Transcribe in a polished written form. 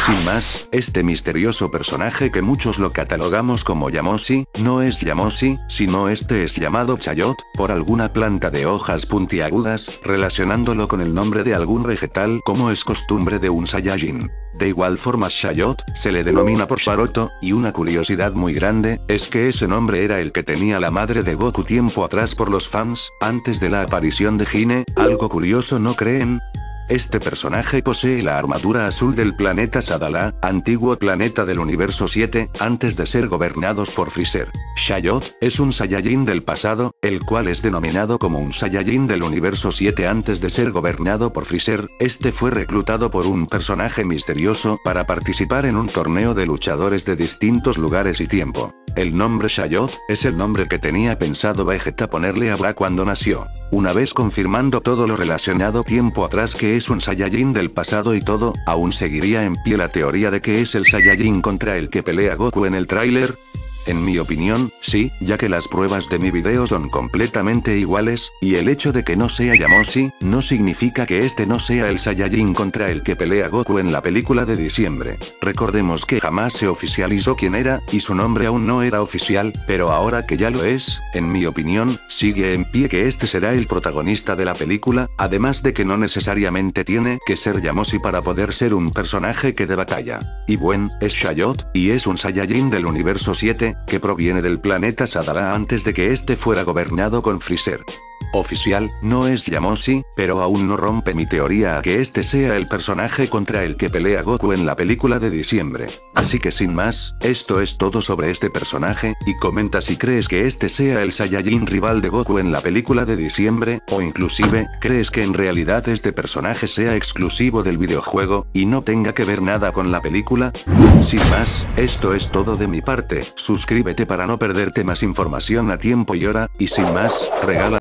Sin más, este misterioso personaje que muchos lo catalogamos como Yamoshi, no es Yamoshi, sino este es llamado Chayot, por alguna planta de hojas puntiagudas, relacionándolo con el nombre de algún vegetal como es costumbre de un Saiyajin. De igual forma Chayot, se le denomina por Sharoto, y una curiosidad muy grande, es que ese nombre era el que tenía la madre de Goku tiempo atrás por los fans, antes de la aparición de Hine, algo curioso ¿no creen? Este personaje posee la armadura azul del planeta Sadala, antiguo planeta del universo 7, antes de ser gobernados por Freezer. Chayot, es un Saiyajin del pasado, el cual es denominado como un Saiyajin del universo 7 antes de ser gobernado por Freezer. Este fue reclutado por un personaje misterioso para participar en un torneo de luchadores de distintos lugares y tiempo. El nombre Chayot, es el nombre que tenía pensado Vegeta ponerle a Bra cuando nació. Una vez confirmando todo lo relacionado tiempo atrás que es un Saiyajin del pasado y todo, ¿aún seguiría en pie la teoría de que es el Saiyajin contra el que pelea Goku en el tráiler? En mi opinión, sí, ya que las pruebas de mi video son completamente iguales, y el hecho de que no sea Yamoshi, no significa que este no sea el Saiyajin contra el que pelea Goku en la película de diciembre. Recordemos que jamás se oficializó quién era, y su nombre aún no era oficial, pero ahora que ya lo es, en mi opinión, sigue en pie que este será el protagonista de la película, además de que no necesariamente tiene que ser Yamoshi para poder ser un personaje que de batalla. Y bueno, es Chayot, y es un Saiyajin del universo 7, que proviene del planeta Sadala antes de que este fuera gobernado con Freezer. Oficial, no es Yamoshi, pero aún no rompe mi teoría a que este sea el personaje contra el que pelea Goku en la película de diciembre. Así que sin más, esto es todo sobre este personaje, y comenta si crees que este sea el Saiyajin rival de Goku en la película de diciembre, o inclusive, crees que en realidad este personaje sea exclusivo del videojuego, y no tenga que ver nada con la película. Sin más, esto es todo de mi parte, suscríbete para no perderte más información a tiempo y hora, y sin más, regala